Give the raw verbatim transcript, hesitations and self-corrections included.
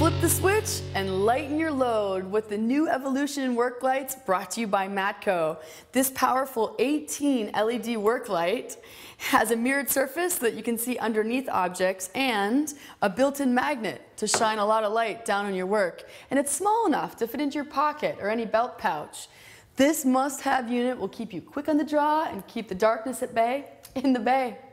Flip the switch and lighten your load with the new Evolution work lights brought to you by Matco. This powerful eighteen L E D work light has a mirrored surface so that you can see underneath objects and a built-in magnet to shine a lot of light down on your work. And it's small enough to fit into your pocket or any belt pouch. This must-have unit will keep you quick on the draw and keep the darkness at bay in the bay.